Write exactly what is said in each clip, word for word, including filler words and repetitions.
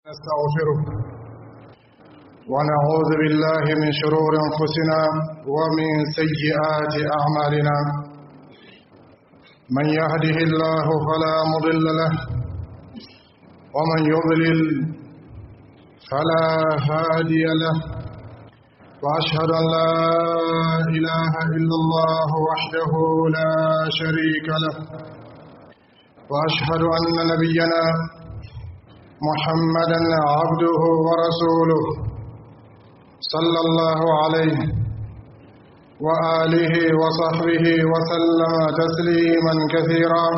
نستغفره ونعوذ بالله من شرور أنفسنا ومن سيئات أعمالنا. من يهده الله فلا مضل له ومن يضلل فلا هادي له، وأشهد أن لا إله إلا الله وحده لا شريك له، وأشهد أن نبينا محمدًا عبده ورسوله صلى الله عليه وآله وصحبه وسلم تسليمًا كثيرا.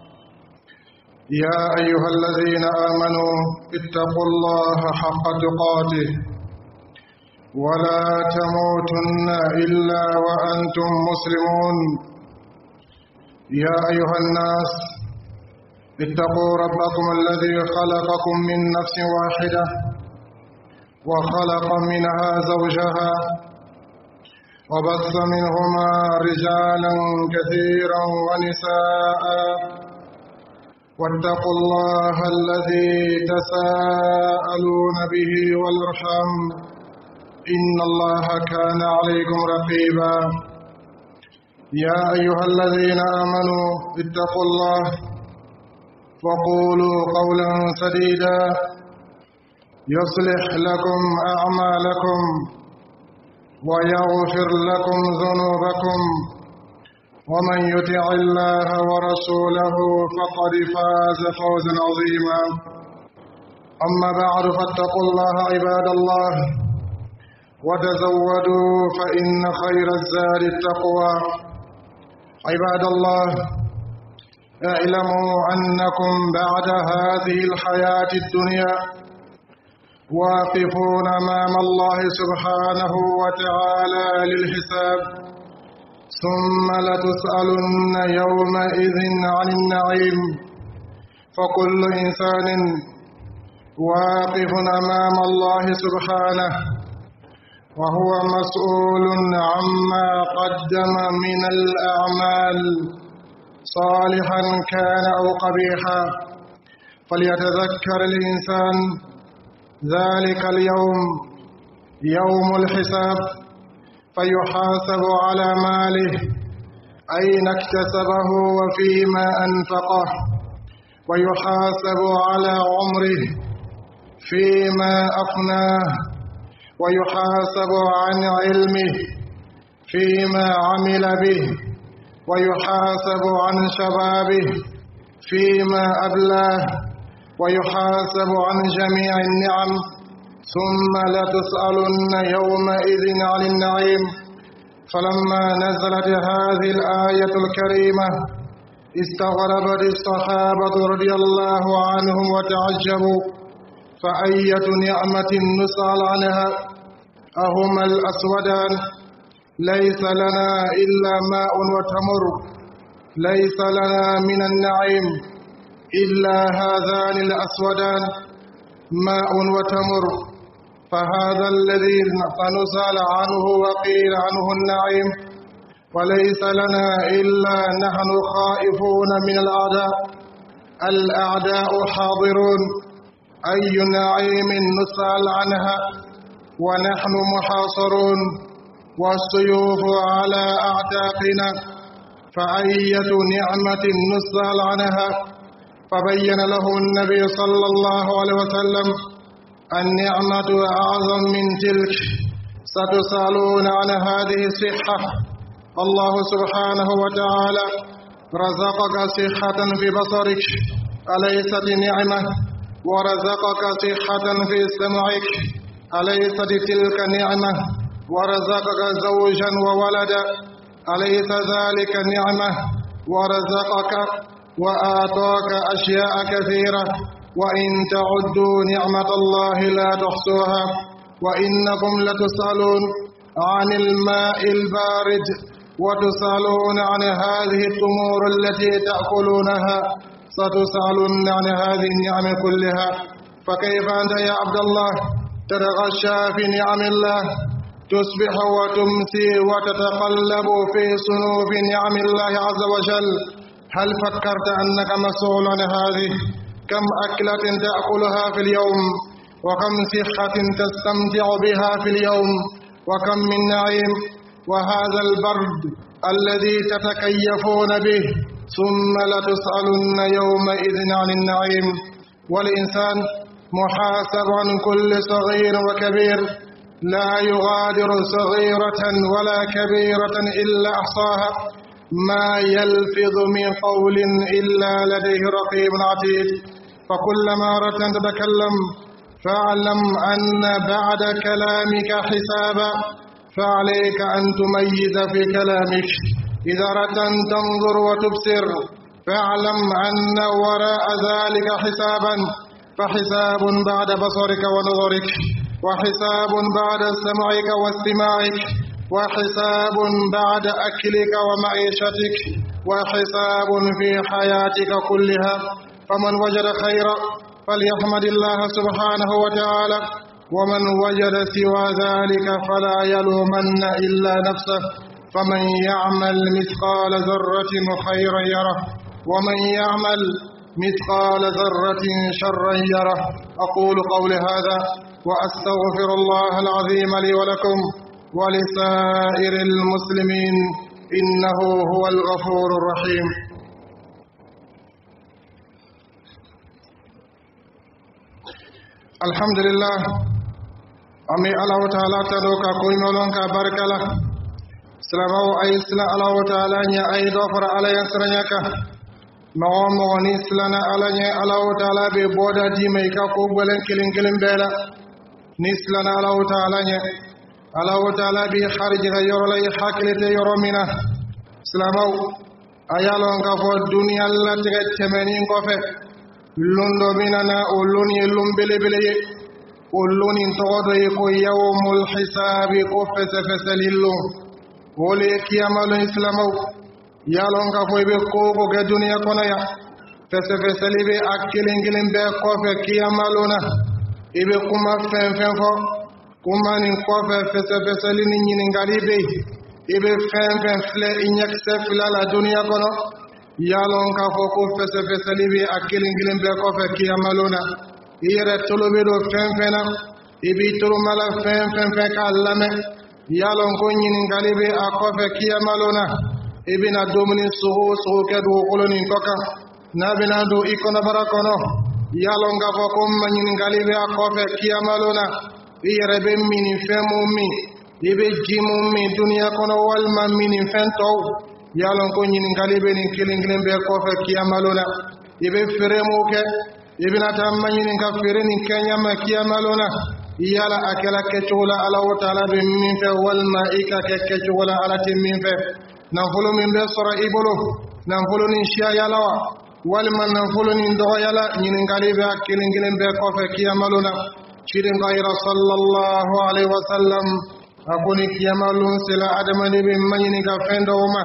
يا أيها الذين آمنوا اتقوا الله حق تقاته ولا تموتن إلا وأنتم مسلمون. يا أيها الناس اتقوا ربكم الذي خلقكم من نفس واحدة وخلق منها زوجها وبث منهما رجالا كثيرا ونساء، واتقوا الله الذي تساءلون به والأرحام إن الله كان عليكم رقيبا. يا أيها الذين آمنوا اتقوا الله وقولوا قولا سديدا يصلح لكم أعمالكم ويغفر لكم ذنوبكم، ومن يطع الله ورسوله فقد فاز فوزا عظيما. أما بعد، فاتقوا الله عباد الله وتزودوا فإن خير الزاد التقوى. عباد الله، اعلموا أنكم بعد هذه الحياة الدنيا واقفون أمام الله سبحانه وتعالى للحساب، ثم لتسألن يومئذ عن النعيم. فكل إنسان واقف أمام الله سبحانه وهو مسؤول عما قدم من الأعمال صالحا كان أو قبيحا. فليتذكر الإنسان ذلك اليوم يوم الحساب، فيحاسب على ماله أين اكتسبه وفيما أنفقه، ويحاسب على عمره فيما أفناه، ويحاسب عن علمه فيما عمل به، ويحاسب عن شبابه فيما أبلاه، ويحاسب عن جميع النعم. ثم لتسألن يومئذ عن النعيم. فلما نزلت هذه الآية الكريمة استغربت الصحابة رضي الله عنهم وتعجبوا، فأية نعمة نسأل عنها أهما الأسودان؟ ليس لنا إلا ماء وتمر، ليس لنا من النعيم إلا هذان الأسودان ماء وتمر. فهذا الذي سنسأل عنه وقيل عنه النعيم، وليس لنا إلا نحن خائفون من الأعداء. الأعداء حاضرون، أي نعيم نسأل عنها ونحن محاصرون والسيوف على أعتاقنا، فأية نعمة نسأل عنها؟ فبين له النبي صلى الله عليه وسلم النعمة أعظم من تلك، ستسألون عن هذه الصحة. الله سبحانه وتعالى رزقك صحة في بصرك، أليست نعمة؟ ورزقك صحة في سمعك، أليست تلك نعمة؟ ورزقك زوجا وولدا، أليس ذلك نعمة؟ ورزقك وآتاك أشياء كثيرة، وإن تعدوا نعمة الله لا تحصوها. وإنكم لتسألون عن الماء البارد، وتسألون عن هذه التمور التي تأكلونها، ستسألون عن هذه النعم كلها. فكيف أنت يا عبد الله تتغشى في نعم الله، تصبح وتمسي وتتقلب في صنوف نعم الله عز وجل؟ هل فكرت أنك مسؤول عن هذه؟ كم أكلة تأكلها في اليوم؟ وكم صحة تستمتع بها في اليوم، وكم من نعيم. وهذا البرد الذي تتكيفون به، ثم لتسألن يومئذ عن النعيم. والإنسان محاسب عن كل صغير وكبير، لا يغادر صغيرة ولا كبيرة إلا أحصاها، ما يلفظ من قول إلا لديه رقيب عتيد. فكلما أردت أن تتكلم فاعلم أن بعد كلامك حسابا، فعليك أن تميز في كلامك. إذا أردت أن تنظر وتبصر فاعلم أن وراء ذلك حسابا، فحساب بعد بصرك ونظرك، وحساب بعد سمعك واستماعك، وحساب بعد أكلك ومعيشتك، وحساب في حياتك كلها. فمن وجد خيرا فليحمد الله سبحانه وتعالى، ومن وجد سوى ذلك فلا يلومن إلا نفسه. فمن يعمل مثقال ذرة خيرا يره، ومن يعمل مثقال ذرة شرا يره. أقول قولي هذا وأستغفر الله العظيم لي ولكم ولسائر المسلمين، إنه هو الغفور الرحيم. الحمد لله. أمي الله تعالى تدوك كوي مولونك بارك الله سلامه أي سلا الله تعالى نيا أي دوفر على يسرنيك مغو مغو نسلنا على نيا الله تعالى ببودا دي ميكا قوبلن كلين كلين بيلا نسلنا الله تعالى نيا الله تعالى بخارج غير لي حاكلة يرومنا سلامه أيالون كفو الدنيا التي تمنين كفه لندو بيننا أولوني اللون بلي بلي أولوني انتغضي كو يوم الحساب كفة فسليلو ولي كياما الإسلامو يالون كفو يبقوكو كدنيا كونايا فسفسلي بي أكلين كلين بي كفة كياما لونا يبقوما فين فين فو كما نكفة فسفسلي نينغالي بي يبقى فين فين فلي إنيك سفلا لا دنيا كونا yalon ka fo ko fese fese libi akilin gilin be ko fe kiyama lona yere tolo be do fen fena ibi tolo mala fen fen fe kallame yalon ko nyini ngalibe ako fe kiyama lona ibina domini suhu suhu ke do koloni koka nabina do ikona barakono yalon ga fo ko nyini ngalibe ako fe kiyama lona yere be mini femu mi ibe jimu mi dunya kono walma mini fen taw yalon ko nyini ngalibe ni kilinglen be ko fe kiyamalona ibe feremo ke ibina tamma nyini ka fere ni kenya ma kiyamalona yala akala ke chola ala wa taala be min fe wal maika ke ke chola ala tim min fe nan fulu min be sura ibolo nan fulu ni shiya yala wal man nan fulu ni ndo yala nyini ngalibe kilinglen be ko fe kiyamalona shirin ghayra sallallahu alaihi wasallam akuni kiyamalun sila adamani be manyini ka fendo ma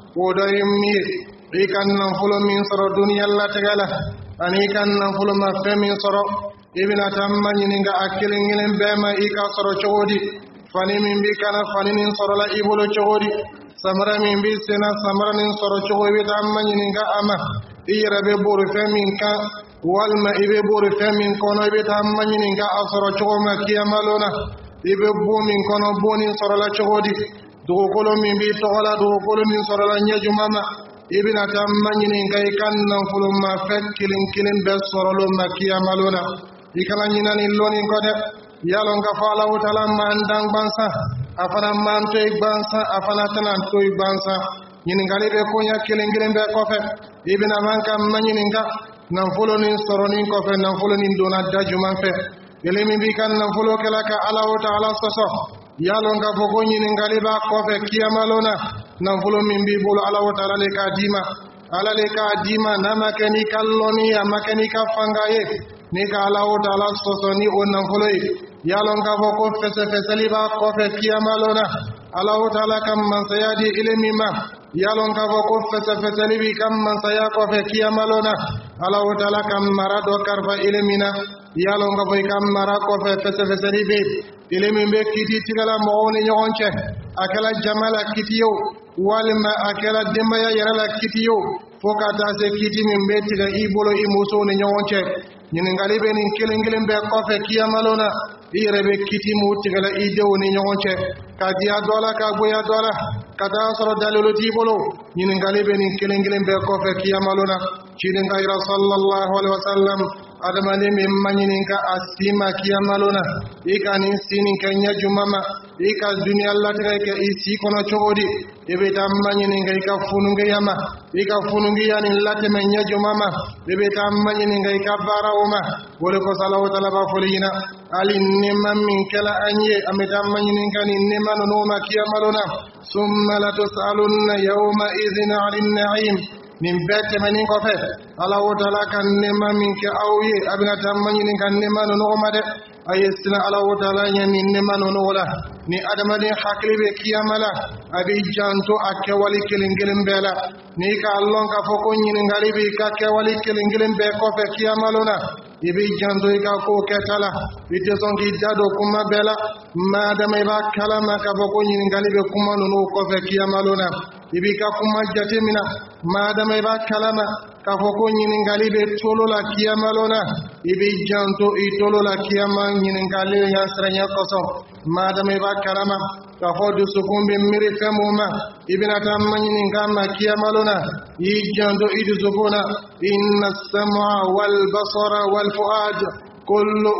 ودايمي إيكان نفلو من صر الدنيا لا تجلا أن إيكان نفلو ما فمن صر ابن تامن ينعا أكل إنجلين بما إيكا صر شودي فني من بيكنا فني من صر لا إبولو شودي سمرا من بيسنا سمرا من صر شودي تامن ينعا أما إيرا ببور فمن كا والما إبي بور فمن كونو إبي تامن ينعا أصر شوما كيامالونا إبي بو من كونو بوني صر لا شودي dugukolo min bi togola dugukolo min sorola ɲejumama ibina taa maɲinin ka i ka nanfoloma fɛ kilin kilin bɛ sɔrɔlo ma kiyamalona i kana ɲinani lonin kɔ dɛ yalon ka fɔ alahu taala man dan gbansan a fana man to i gbansan a fana tɛna to i gbansan ɲininkali bɛ koɲa kilin kilin bɛ kɔfɛ ibina man ka maɲininka nanfolo nin sɔrɔnin kɔfɛ nanfolo nin donna da juman fɛ yele min b'i ka nanfolo kɛla ka alahu taala sɔsɔ yalon ka fo ko ɲininkali b'a kɔfɛ kiyamalona nanfolo min b'i bolo alahu taala le k'a d'i ma ala le k'a d'i ma n'a ma kɛ n'i ka lɔnni a ma kɛ n'i ka fanga ye n'i ka alahu taala sɔsɔ ni o nanfolo ye yalon ka fo ko fɛsɛfɛsɛli b'a kɔfɛ kiyamalona alahu taala ka mansaya di ile min ma yalon ka fo ko fɛsɛfɛsɛli b'i ka mansaya kɔfɛ kiyamalona alahu taala ka mara dɔ karifa ile min na yalon ka fo i ka mara kɔfɛ fɛsɛfɛsɛli bɛ ile min bɛ kiti tigala mɔgɔw ni ɲɔgɔn cɛ a kɛla jama la kiti ye o walima a kɛla denbaya yɛrɛ la kiti ye o fo ka taa se kiti min bɛ tigɛ i bolo i musow ni ɲɔgɔn cɛ ñiningali be nin kelen kelen be kofe kiyamalona i yɛrɛ be kiti mu tigɛla i denw ni ɲɔgɔn cɛ ka diya dɔ la ka goya dɔ la ka taa sɔrɔ dalilu t'i bolo ɲiningali be nin kelen kelen bɛɛ kɔfɛ kiyamalona ciden ka yira sallallahu alaihi wasallam adamaden min ma ɲininka a si ma kiyamalona i ka nin si nin kɛ ɲɛ juma ma i ka duniya latigɛ kɛ i si kɔnɔ cogo di i bɛ taa ma ɲininka i ka funungiya ma i ka funungiya nin latɛmɛ ɲɛ juma ma i bɛ taa ma ɲininka i ka baaraw ma o de kosɔn Alahu taala b'a fɔli ɲina hali nɛɛma min kɛla an ye an bɛ taa ma ɲininka nin nɛɛma ninnu ma kiyamalona summa latus'alunna yawma idhin 'anil na'im nin bɛɛ tɛmɛnin kɔfɛ Alahu taala ka nɛɛma min kɛ aw ye a bɛna taa ma ɲininka nɛɛma ninnu ma dɛ a ye siran Alahu taala ɲɛ nin nɛɛma ninnu la ni adamaden hakili bɛ kiyama la a b'i janto a kɛwale kelen kelen bɛɛ la n'i k'a lɔn k'a fɔ ko ɲininkali b'i ka kɛwale kelen kelen bɛɛ kɔfɛ kiyamalona i b'i janto i ka ko kɛta la i tɛ sɔn k'i da don kuma bɛɛ la maadama i b'a kalama k'a fɔ ko ɲininkali bɛ kuma ninnu kɔfɛ kiyamalona i b'i ka kuma jatemina maadama i b'a kalama k'a fɔ ko ɲininkali bɛ tolo la kiyamalona i b'i janto i tolo la kiyama ɲininkali ya siranya kosɔn maadama i b'a kalama k'a fɔ dusukun bɛ miiri fɛn mun ma i bɛna taa ma ɲininka ma kiyamalona i janto i dusukun na inna sam'a wal basara wal fuad kullu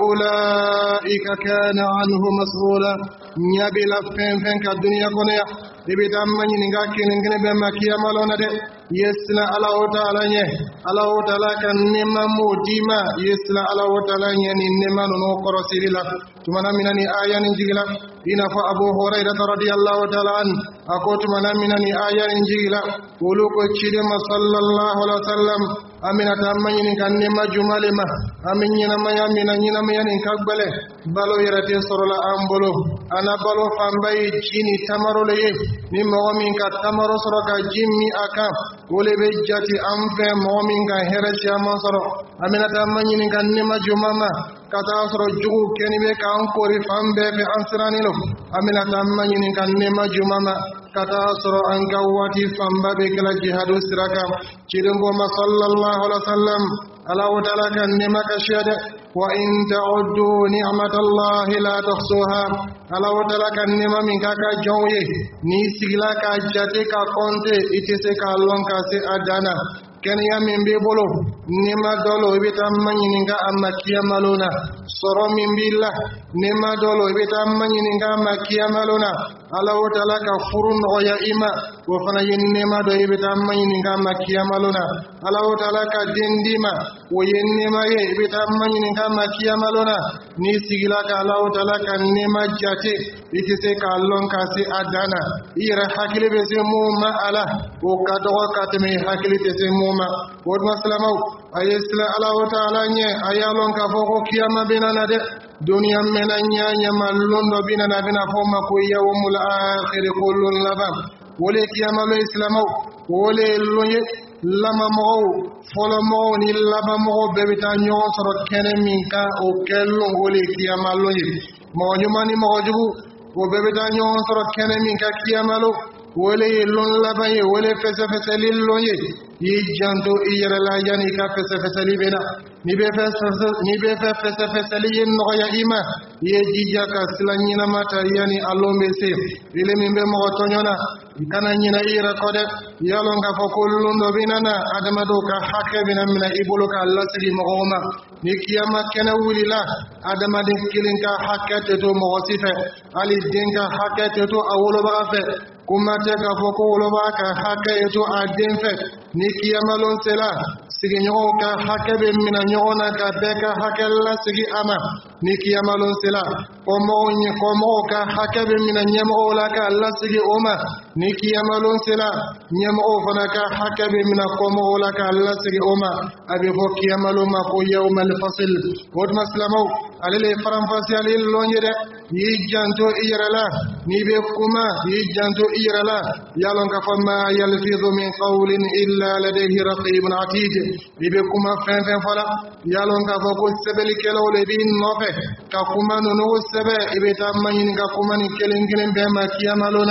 ulaika kana anhu mas'ula ɲabi la fɛn fɛn ka duniya kɔnɔ yan i bɛ taa ma ɲininka kelen kelen bɛɛ ma kiyamalona dɛ i ye siran Alahu taala ɲɛ Alahu taala ka nɛɛma m'o d'i ma i ye siran Alahu taala ɲɛ nin nɛɛma ninnu kɔrɔsiri la tumana min na ni aya nin jigila i n'a fɔ Abu Hurairata radiyallahu taala an a ko tumana min na ni aya nin jigila olu ko ciden ma sallallahu alaihi wasallam an bɛna taa ma ɲininka nɛɛma jumɛn le ma an bɛ ɲɛnamaya min na ɲɛnamaya nin ka gbɛlɛn balo yɛrɛ tɛ sɔrɔla an bolo an na balo fanba ye ji ni tamaro le ye ni mɔgɔ min ka tamaro sɔrɔ ka ji min a kan o le bɛ jate an fɛ mɔgɔ min ka hɛrɛ caman sɔrɔ an bɛna taa ma ɲininka nɛɛma jumɛn ma ka taa sɔrɔ jugu kɛni bɛ k'an kori fan bɛɛ fɛ an sirannen don an bɛna taa ma ɲininka nɛɛma jumɛn ma ka taa sɔrɔ an ka waati fanba bɛ kɛla jihadu sira kan ciden ko ma sallallahu alaihi wasallam Alahu taala ka nɛɛma ka siya dɛ wa in ta'uddu ni'matallahi la tuhsuha Alahu taala ka nɛɛma min k'a ka jɔnw ye n'i sigila ka jate ka kɔnte i tɛ se k'a lɔn ka se a dan na kɛnɛya min b'i bolo nɛɛma dɔ lo i bɛ taa ma ɲininka a ma kiyamalona sɔrɔ min b'i la nɛɛma dɔ lo i bɛ taa ma ɲininka a ma kiyamalona Alahu taala ka furu nɔgɔya i ma o fana ye nɛɛma dɔ i bɛ taa ma ɲininka a ma kiyamalona Alahu taala ka den d'i ma o ye nɛɛma ye i bɛ taa ma ɲininka a ma kiyamalona n'i sigila ka Alahu taala ka nɛɛma jate i tɛ se k'a lɔn ka se a dan na i yɛrɛ hakili bɛ se mun ma a la o ka dɔgɔ ka tɛmɛ i hakili tɛ se mun ma o tuma silamɛw a ye siran Alahu taala ɲɛ a y'a lɔn k'a fɔ ko kiyama bɛ na dɛ duniya mɛna ɲa ɲama lon dɔ bɛ na a bɛna fɔ o ma ko yawmul akhir ko lon laban o le ye kiyama lon ye silamɛw o le ye lon ye lamamɔgɔw fɔlɔmɔgɔw ni labanmɔgɔw bɛɛ bɛ taa ɲɔgɔn sɔrɔ kɛnɛ min kan o kɛ lon o le ye kiyama lon ye mɔgɔ ɲuman ni mɔgɔ jugu o bɛɛ bɛ taa ɲɔgɔn sɔrɔ kɛnɛ min kan kiyama lon o le ye lon laban ye o le fɛsɛfɛsɛli lon ye i janto i yɛrɛ la yanni i ka fɛsɛfɛsɛli bɛ na n'i bɛ fɛ n'i bɛ fɛ fɛsɛfɛsɛli ye nɔgɔya i ma i ye jija ka sira ɲɛnama ta yanni a lon bɛ se ile min bɛ mɔgɔ tɔɲɔ na i kana ɲinɛ i yɛrɛ kɔ dɛ i y'a lɔn k'a fɔ ko lon dɔ bɛ na adamadenw ka hakɛ bɛna minɛ i bolo k'a lasigi mɔgɔw ma ni kiyama kɛnɛ wulila adamaden kelen ka hakɛ tɛ to mɔgɔ si fɛ hali den ka hakɛ tɛ to a wolobaga fɛ kuma tɛ k'a fɔ ko wolobaga ka hakɛ ye to a den fɛ ni kiyama lon sera sigiɲɔgɔnw ka hakɛ bɛ minɛ ɲɔgɔn na ka bɛɛ ka hakɛ lasigi a ma ni kiyama lon sera kɔmɔgɔw ɲɛ kɔmɔgɔw ka hakɛ bɛ minɛ ɲɛmɔgɔw la ka lasigi o ma ni kiyama lon sera ɲɛmɔgɔw fana ka hakɛ bɛ minɛ kɔmɔgɔw la ka lasigi o ma a bɛ fɔ kiyama lon ma ko yawmal fasl o tuma silamɛw ale le ye faranfasiyali lon ye dɛ n'i janto i yɛrɛ la n'i bɛ kuma n'i janto i yɛrɛ la y'a lɔn k'a fɔ ma yalfizu min qawlin illa ladayhi raqibun atid i bɛ kuma fɛn fɛn fɔ la y'a lɔn k'a fɔ ko sɛbɛnnikɛlaw de b'i nɔfɛ ka kuma ninnu sɛbɛn i bɛ taa ma ɲini ka kuma ni kelen kelen bɛɛ ma kiyama lon na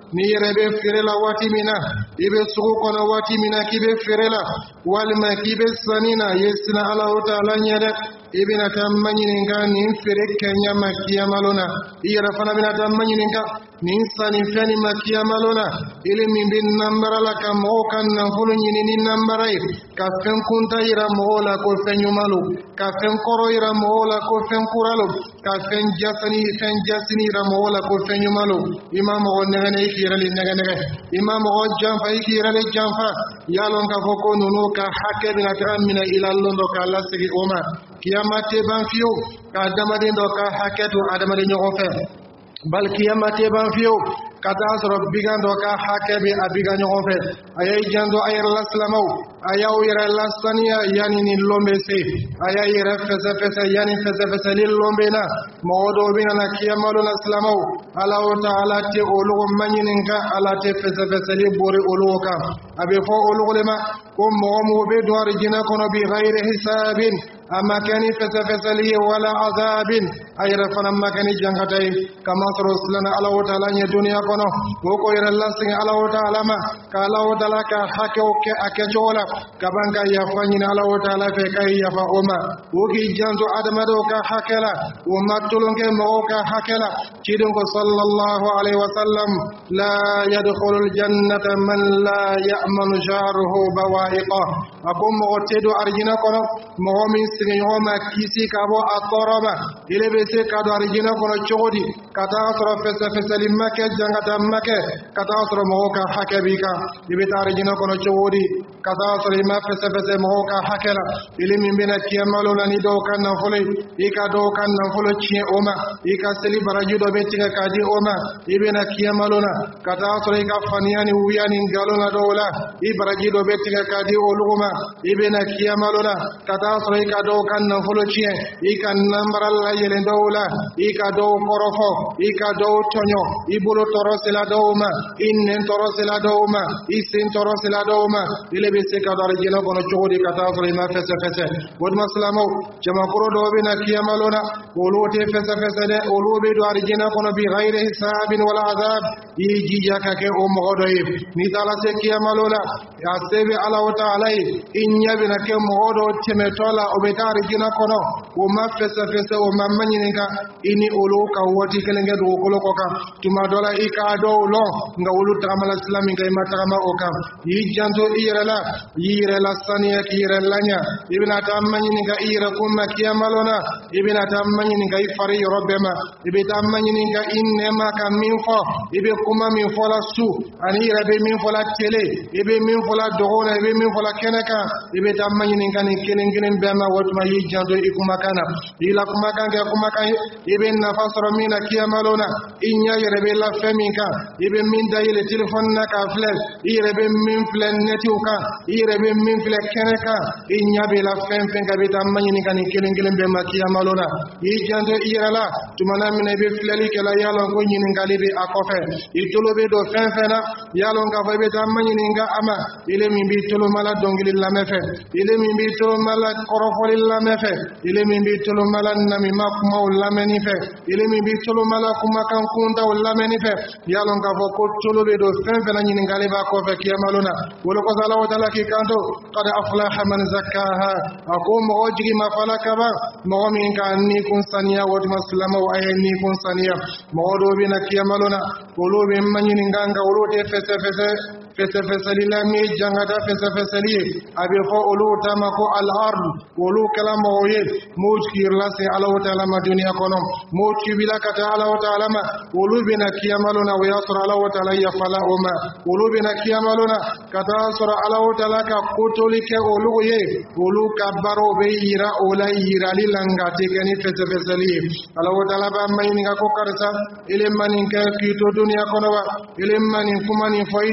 ni yere be firela wati mina ibe sugu kono wati mina kibe firela walma kibe sanina yesna Allah ta'ala nyada ibina tamanyinga nin fere kenya makiya malona iyara fana bina tamanyinga nin sani fani makiya malona ile min bin nambara la kam o kan na fulu nyini nin nambara ka fen kunta ira mola ko fenyu malu ka fen koro ira mola ko fen kuralo ka fen jasani fen jasini ira mola ko fenyu malu imam o negane ikirali negane imam o jamfa ikirali jamfa yalon ka foko nunu ka hakke bina tamina ila londo ka lasigi oma kiyamate ban fiyo ka adamaden do ka haketu adamaden ñoxo fe bal kiyamate ban fiyo ka taa sɔrɔ bigan dɔ ka hakɛ bɛ a bigan ɲɔgɔn fɛ a y'a janto a yɛrɛ la silamɛw a y'aw yɛrɛ lasaniya yanni ni lɔn bɛ se a y'a yɛrɛ fɛsɛfɛsɛ yanni fɛsɛfɛsɛli lɔn bɛ na mɔgɔ dɔw bɛ na kiyamalo la silamɛw ala o ta ala tɛ olu maɲinin kan ala tɛ fɛsɛfɛsɛli bori olu kan a bɛ fɔ olu de ma ko mɔgɔ mun bɛ don arijinɛ kɔnɔ bi ghayri hisabin a ma kɛ ni fɛsɛfɛsɛli ye wala azabin a yɛrɛ fana ma kɛ ni jankata ye kamasɔrɔ silamɛ ala o ta ala ɲɛ duniya kono ko yɛrɛ lasigi ala o taala ma ka ala o taala ka hakɛw kɛ a kɛcogo la ka ban ka yafa ɲini ala o taala fɛ ka yafa o ma o k'i janto adamadenw ka hakɛ la o ma tulon kɛ mɔgɔw ka hakɛ la ciden ko sallallahu alaihi wasallam la yadkhulu aljannata man la ya'manu jaruhu bawa'iqa a ko mɔgɔ tɛ don arijinɛ kɔnɔ mɔgɔ min sigiɲɔgɔn ma kisi ka bɔ a tɔɔrɔ ma ile bɛ se ka don arijinɛ kɔnɔ cogo di ka taa sɔrɔ fɛsɛfɛsɛli ma kɛ jangata makɛ ka taa sɔrɔ mɔgɔw ka hakɛ b'i kan i bɛ taa arijinɛ kɔnɔ cogo di ka taa sɔrɔ i ma fɛsɛfɛsɛ mɔgɔw ka hakɛ la ile min bɛna kiyamalo la ni dɔw ka nafolo i ka dɔw ka nafolo tiɲɛ o ma i ka seli baraji dɔ bɛ tigɛ k'a di o ma i bɛna kiyamalo la ka taa sɔrɔ i ka faniya ni wuya ni nkalon na dɔw la i baraji dɔ bɛ tigɛ k'a di olu ma i bɛna kiyamalo la ka taa sɔrɔ i ka dɔw ka nafolo tiɲɛ i ka nanbara la yɛlɛn dɔw la i ka dɔw kɔrɔfɔ i ka dɔw tɔɲɔ i bolo tɔɔrɔ sela dɔw ma i nɛn tɔɔrɔ sela dɔw ma i sen tɔɔrɔ sela dɔw ma ile bɛ se ka don arijinɛ kɔnɔ cogo di ka taa sɔrɔ i ma fɛsɛfɛsɛ o tuma silamɛw jamakoro dɔw bɛ na kiyamalo la olu tɛ fɛsɛfɛsɛ dɛ olu bɛ don arijinɛ kɔnɔ bi ghayri hisabin wala azab i jija ka kɛ o mɔgɔ dɔ ye n'i taara se kiyamalo la a se bɛ ala o taala ye i ɲɛ bɛna kɛ mɔgɔ dɔw tɛmɛtɔ la o bɛ taa arijinɛ kɔnɔ o ma fɛsɛfɛsɛ o ma maɲininka i ni olu ka waati kelen kɛ dugukolo kɔ kan tuma dɔ la i k'a dɔw lɔn nka olu tagamala sila min kan i ma tagama o kan i janto i yɛrɛ la i yɛrɛ la saniya k'i yɛrɛ laɲa i bɛna taa maɲininka i yɛrɛ kun ma kiyamalo la i bɛna taa maɲininka i fari yɔrɔ bɛɛ ma i bɛ taa maɲininka i nɛma ka min fɔ i bɛ kuma min fɔla su ani i yɛrɛ bɛ min fɔla tele i bɛ min fɔla dogo la i bɛ min fɔla kɛnɛ kan i bɛ taa maɲininka ni kelen kelen bɛɛ ma o tuma i janto i kumakan na i la kumakan kɛ kumakan ye i bɛ nafa sɔrɔ min na kiyamalo la i ɲɛ yɛrɛ bɛ la fɛn min kan i bɛ min da yɛlɛ telefɔni na k'a filɛ i yɛrɛ bɛ min filɛ nɛtiw kan i yɛrɛ bɛ min filɛ kɛnɛ kan i ɲɛ bɛ la fɛn fɛn kan i bɛ taa maɲininka ni kelen kelen bɛɛ ma kiyamalo la i janto i yɛrɛ la tumana min na i bɛ filɛli kɛla yalɔn ko ɲininkali bɛ a kɔfɛ i tolo bɛ don fɛn fɛn na yalɔn k'a fɔ i bɛ taa maɲininka a ma ile min b'i tolomala dɔnkili lamɛn fɛ ile min b'i tolomala kɔrɔfɔli lamɛn fɛ ile min b'i tolomala namima kumaw lamɛnni fɛ ile min b'i tolomala kumakan kuntaw lamɛnni fɛ yalɔn k'a fɔ ko tolo bɛ don fɛn fɛn na ɲininkali b'a kɔfɛ kiyamalo na wolo kɔsɔ Ala ta'ala k'i kanto qad aflaha man zakkaha a ko mɔgɔ jigi ma fala kaban mɔgɔ min ka ni kun saniya o tuma silamɛw a ye ni kun saniya mɔgɔ dɔw bɛ na kiyamalo na olu bɛ maɲininka nka olu tɛ fɛsɛfɛsɛ fɛsɛfɛsɛli la min jangata fɛsɛfɛsɛli ye a bɛ fɔ olu ta ma ko al-ard olu kɛla mɔgɔw ye m'o jigin lase Ala ta'ala ma duniya kɔnɔ m'o tubila ka taa Ala ta'ala ma olu bɛ na kiyamalo na o y'a sɔrɔ Ala ta'ala yafala o ma olu bɛ na kiyamalo na ka taa sɔrɔ Ala ta'ala ka kotoli kɛ olu ye olu ka baaraw bɛ yira o la yirali la nka a tɛ kɛ ni fɛsɛfɛsɛli ye Ala ta'ala b'a maɲininka ko karisa ile ma nin kɛ k'i to duniya kɔnɔ wa ile ma nin kuma nin fɔ i dɔn tuma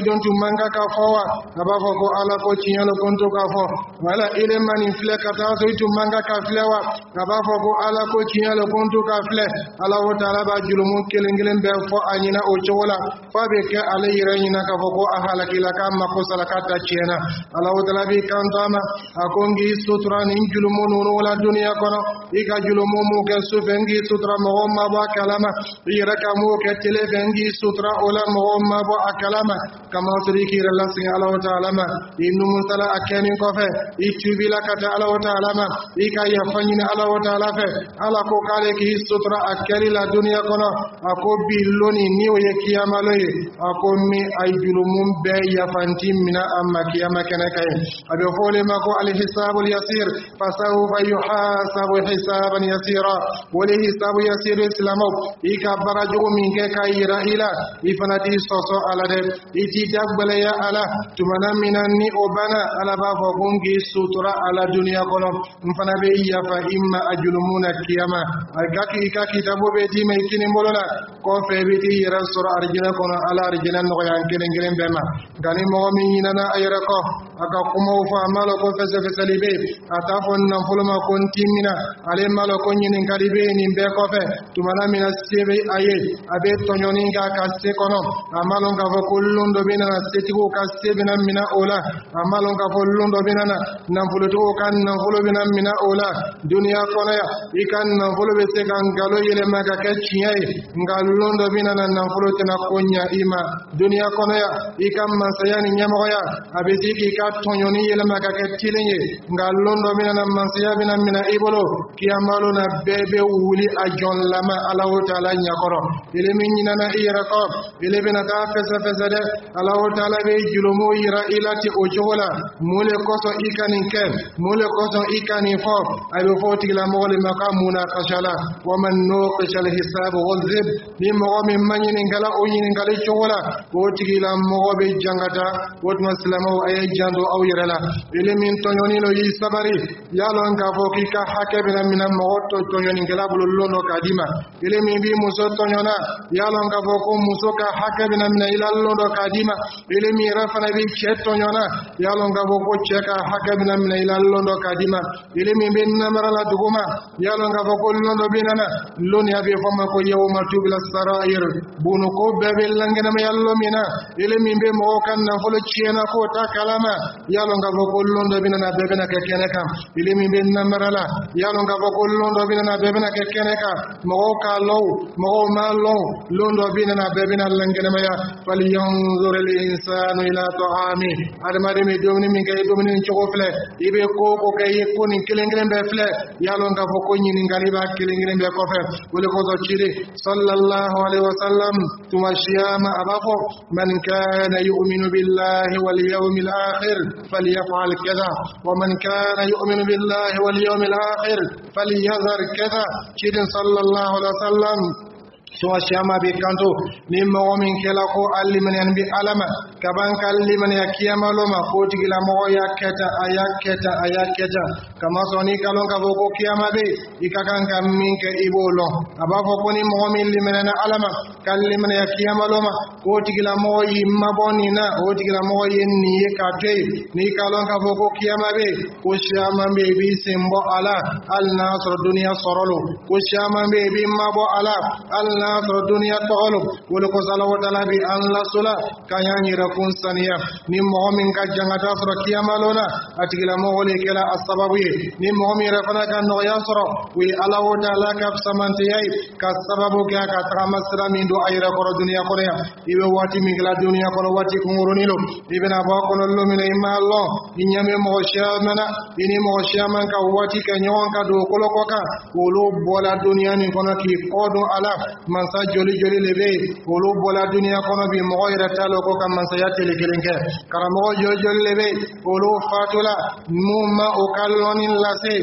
manga ka fowa aba fo ko ala ko tinyalo konto ka fo wala ile mani fle kata so itu manga ka flewa aba fo ko ala ko tinyalo konto ka fle ala wa taala ba julumun kelengelen be fo anyina o chola fa be ke ala yiranyina ka fo ko ahala kila kama ko salakata chena ala wa taala bi kantama akongi sutra nin julumun wala dunya kono ika julumun mu ke sufengi sutra mo ma ba kalama yiraka mu ke telefengi sutra wala mo ma ba akalama kama siriki rallasin ala wa taala ma innu musala akeni ko fe itubila kata ala wa taala ma ika yafanyina ala wa taala fe ala ko kale ki sutra akeli la dunya kono ako biloni niwo ye kiyama loye ako mi ay julumum be yafantim mina amma kiyama kana kay abe fole mako al hisabul yasir fasawfa yuhasabu hisaban yasira wala hisabu yasir islamo ika baraju min ke kayira ila ifanati soso ala de iti dagbala ya ala tumana minanni obana ala ba fo gongi sutura ala dunya kono mfana be yafa imma ajulumuna kiyama agaki ika kitabo be di me kini mbolola ko febe ti yara sura arjina kono ala arjina no yan kelen kelen bema gani mo mi yinana ayra ko aka kuma fa malo ko fese fese libe atafon nan fulma kon timina ale malo ko nyinin kalibe ni be ko fe tumana mina sebe aye abe tonyoni ga kaste kono amalo ga fo kullun do bina seti ko kaste bina mina ola amalo ga fo lundo bina nan fuluto kan nan fulo bina mina ola dunya kono ya ikan nan fulo be se kan galo yele maga kachiyai ngalondo bina nan nan fulo tena konya ima dunya kono ya ikan masayani nyamo ya abetiki ka tonyoni yele maga katilenye ngalondo bina nan masaya bina mina ibolo kiyamalo na bebe wuli ajon lama Allah taala nyakoro ile minyina na irako ile bina ta fesa fesa de Allah taala be julumo ira ilati ojola mule koso ikanin ken mule koso ikanin fo ayo foti la mole makamuna kashala wa man nuqishal hisab wazib ni mo min manyini ngala o nyini ngala chola woti la mo be jangata wot maslamo ay jando aw yirala ile min tonyoni no yi sabari yalo nga foki ka hakabe na mina mo to tonyoni ngala bullo no kadima ile min bi muso tonyona yalo nga foko muso ka hakabe na mina ila londo kadima ile mi rafana bi che tonyona yalo nga foko che ka hakabe na mina ila londo kadima ile min bin namara la duguma yalo nga foko londo binana loni abi fama ko yawma tubla sarair bunu ko bebe langena ma yallo mina ile min be mo kan na folo ciena ko ta kalama yalo nga foko londo binana bebe na ke kene kam ile min be namara la yalo nga foko londo binana bebe na ke kene ka mo ka law mo ma law londo binana bebe na langena ma ya fal yanzur al insanu ila ta'ami adama de mi domni min kay domni ci ko fle ibe ko ko kay ko ni kelengren be fle yalo nga foko nyini ngali ba kelengren be ko fe wala ko zocire sallallahu alaihi wasallam tuma shiyama abafo man kana yu'minu billahi wal yawmil akhir falyaf'al kadha wa man kana yu'minu billahi wal yawmil akhir falyazhar kadha chidin sallallahu alaihi wasallam so shama be kanto ni mo min kala ko alliman yan bi alama kaban kalliman ya kiyama loma ko tigila mo ya keta ayaketa ayaketa kama soni kalon ka ko kiyama be ikakan kam min ke ibolo abafo ko ni mo min liman na alama kalliman ya kiyama loma ko tigila mo yimma bonina o tigila mo yenni ka te ni kalon ka ko kiyama be ko shama be bi sembo ala al nasr dunya sorolo ko shama be bi mabo ala al nasr dunya taqalub wala ko salaw taala bi an la sula kanyani rakun saniya ni mu'min ka jangata sura kiyama lona atigila mo wala kala asbabu ni mu'min rafana kan no yasra wi ala wa taala ka samanti yai ka sababu ka ka tramasra min do ayra ko dunya ko ya ibe wati min la dunya ko wati ko ngoronilo ibe na ba ko lo min ma Allah inyame mo shamana ini mo shaman ka wati ka nyon ka do ko ko ka wolo bola dunya ni kono ki kodo ala man sa joli joli lebe wolo bola dunya kono bi mo ira talo ko kam man sa yatele gelenke karamo joli joli lebe wolo fatula mumma o kalonin lase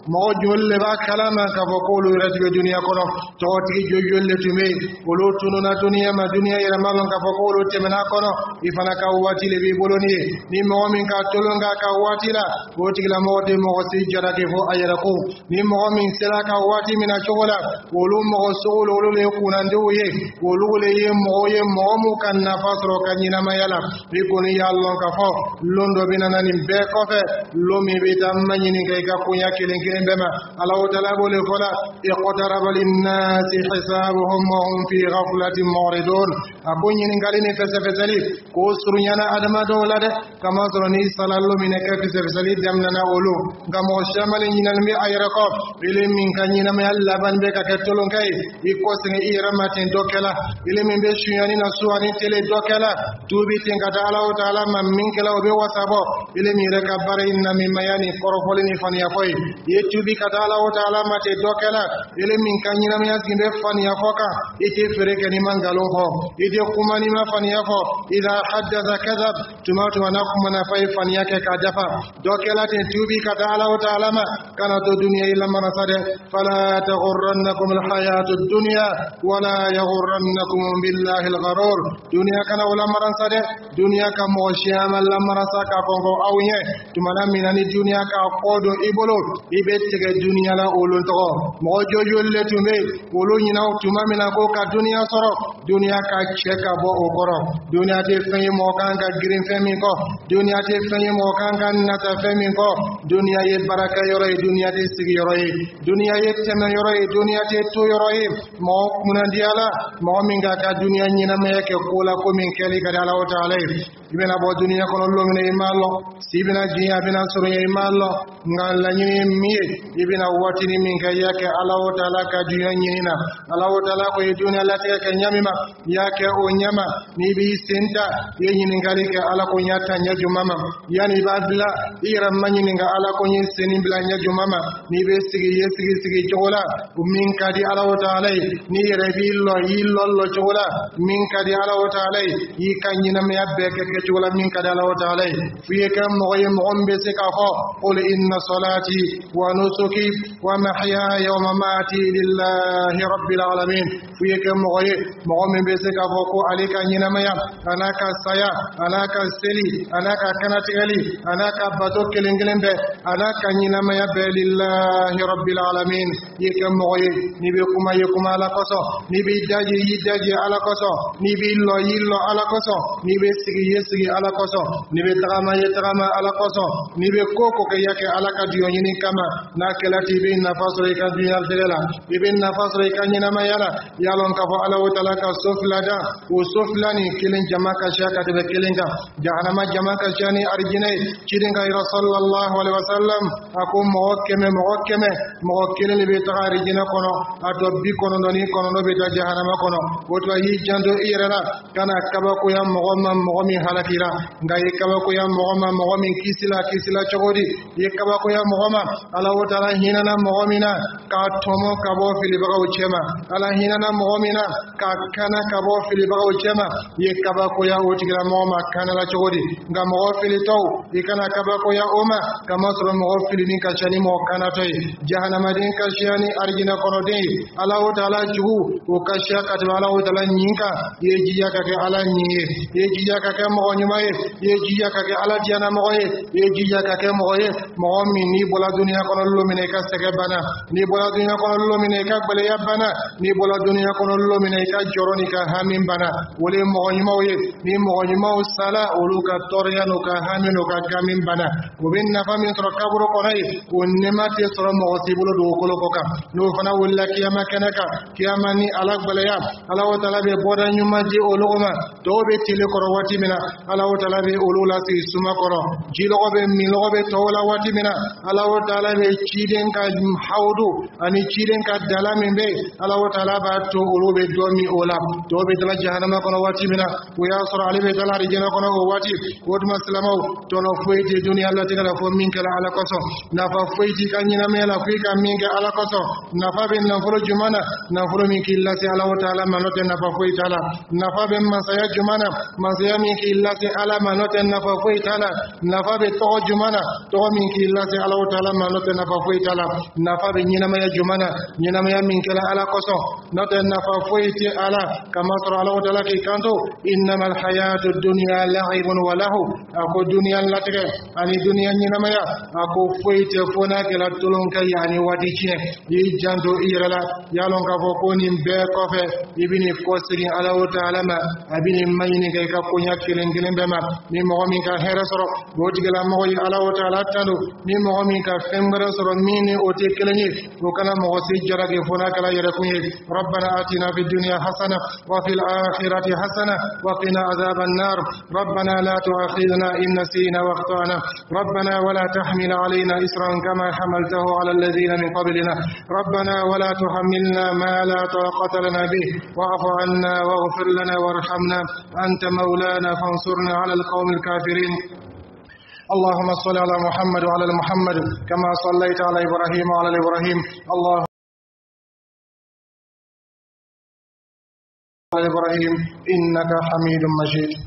mo jolle ba kalama ka bo qulu rajbe dunya kono to tigi jojolle tume wolo tununa dunya ma dunya ira malon ka bo qulu temena kono ifana ka wati le bi boloni ni mo min ka tolonga ka wati la bo tigi la mo de mo si jara ke fo ayara ko ni mo min sela ka wati mina chogola wolo mo solo wolo le kunande ye wolo le ye mo ye mo mu kan na fasro kan ni na mayala bi ko ni yallo ka fo londo binana ni be ko fe lomi be tam manyini kay ka kunya kelen kelen bema Allah taala bole fola iqtaraba linnas hisabuhum wa hum fi ghaflatin muridun abunyi ni ngalini fese fesali ko surunyana adama dola de kama surani salallu min ka fese fesali damnana olu gamo shamale ni nan mi ayra ko bele min kanyina me Allah ban be ka ketolon kay iko singi iramatin dokela ile min be shuyani na suwani tele dokela tubi tinga da Allah taala man min kala be wasabo ile mi reka bare inna min mayani korofoli ni faniya koy yetubi kata Allah taala mate dokela ile min kanyina me asginde faniya foka ite fereke ni mangalo ko ite kumani ma faniya ko ida haddatha kadhab tumatu wanakum na fay faniya ke kadafa dokela te tubi kata Allah taala ma kana to dunya illa manasade fala taghurrannakum alhayatu ad-dunya wala yaghurrannakum billahi algharur dunya kana wala marasade dunya ka mo shiyama la marasa ka ko awye tumana minani dunya ka kodo ibolo ibetege dunya la olon to mo jojolle tume wolo nyina tuma mina ko ka dunya soro dunya ka cheka bo okoro dunya te fenye mo kan ka green femi ko dunya te fenye mo kan ka nata femi ko dunya ye baraka yoro dunya te sigi yoro dunya ye tema yoro dunya te to yoro mo munandiala mo minga ka dunya nyina me ke kola ko min keli ka dala wata alay ibena bo dunya ko lo ngene imalo sibina jiya bina suru imalo ngalla nyini miye ibina watini min ka yake Allah taala ka dunya nyina Allah taala ko dunya lati ka nyamima yake o nyama ni bi senta ye nyini ngari ka ala ko nyata nyaju mama yani badla ira manyini nga ala ko nyin seni bla nyaju mama ni be sigi yesigi sigi jola min ka di Allah taala ni rebi lo yillo lo jola min ka di Allah taala yi kanyina me abbe ke ke jola min ka di Allah taala fiye kam mo ye mo ombe se ka ko qul inna salati wa nusuki wa mahyaya wa mamati lillahi rabbil alamin fiye kam mo ye mo ombe se ka ko alika nyina me anaka saya anaka seli anaka kanatigali anaka bato kelengelembe anaka nyina me be lillahi rabbil alamin ye kam mo ye ni be kuma ye kuma ala koso ni be daji yi daji ala koso ni be lo yillo ala koso ni be sigi yesigi ala koso ni be tagama ye tagama ala koso ni be koko ke yake ala ka diyo nyini kama na kelati be na fasre ka diya dela be na fasre ka nyina ma yala yalon ka fo ala wala ka sofla da o sofla ni kelen jama ka shaka de kelen ga jahannama jama ka shani arjinai kidin ga sallallahu alaihi wasallam akum muwakkeme muwakkeme muwakkele be tagari jina kono ato bi kono doni kono no be ta jahannama kono woto yi jando irala kana kaba ko yam mogoma mogomi halakira ngai kaba ko yam mogoma mogomi kisila kisila chogodi ye kaba ko yam mogoma ala wotala hinana mogomina ka tomo kabo fili baga uchema ala hinana mogomina ka kana kabo fili baga uchema ye kaba ko ya wotigira mogoma kana la chogodi nga mogo fili taw ye kana kaba ko ya oma kama soro mogo fili ni ka chani mo kana toy jahannama din ka shiani arjina kono de ala wotala juhu o ka shaka ta ala wotala nyinka ye jiya ka ke ala nyiye ye jiya ka ke mogo nyuma ye ye jiya ka ke ala diana mogo ye ye jiya ka ke mogo ye mogo mi ni bola dunia kono lo mine ka sege bana ni bola dunia kono lo mine ka bele ya bana ni bola dunia kono lo mine ka joroni ka hamin bana wole mogo nyuma ye ni mogo nyuma sala olu ka torya no ka hamin ka gamin bana wo bin na famin tro kaburo kono ye wo nemati soro mogo sibulo do kolo koka no fana wala kiyama kanaka kiyama ni ala bele ya ala wa taala be boda nyuma ji olugoma to be tile koro wati mina ala wa taala be olula si suma koro jilo be milo be tola wati mina ala wa taala be chiden ka hawdu ani chiden ka dala min be ala wa taala ba to olu be domi ola la to be tala jahannama kono wati mina o ya sura ali be tala rijana kono o wati wodma salamaw to no foyti dunya Allah tigala fo min kala ala koso nafa foyti kanyina mela fi kam min ga ala koso nafa ben na folo jumana na folo min killati ala wa ta'ala manote nafa foyti ala nafa ben masaya jumana masaya min killati ala manote nafa foyti ala nafa be to jumana to min killati ala wa ta'ala manote nafa foyti ala nafa be nyina maya jumana nyina maya min kala ala koso note nafa foyti ala kama sura ala wa ta'ala ki kanto innamal hayatu dunya la'ibun wa lahu ako dunya latike ani dunya nyina maya ako foyti fona kala tulon kay yani wadi ci yi janto irala yalon ka fo ko nim be ko fe ibini ko sigi ala wa ta'ala ma abini mayni kay ka ko nyakilen gilen be ma mi mo min ka hera soro bo digala mo yi ala wa ta'ala tanu mi mo min ka fembara soro mini o te kelani ko kana mo si jarage fona kala yara ko yi rabbana atina fid dunya hasana wa fil akhirati hasana wa qina adhaban nar rabbana la tu'akhidhna in nasina wa akhtana rabbana wa la tahmil علينا إسرا كما حملته على الذين من قبلنا ربنا ولا تحملنا ما لا طاقة لنا به واعف عنا واغفر لنا وارحمنا أنت مولانا فانصرنا على القوم الكافرين اللهم صل على محمد وعلى محمد كما صليت على إبراهيم وعلى إبراهيم الله على إبراهيم إنك حميد مجيد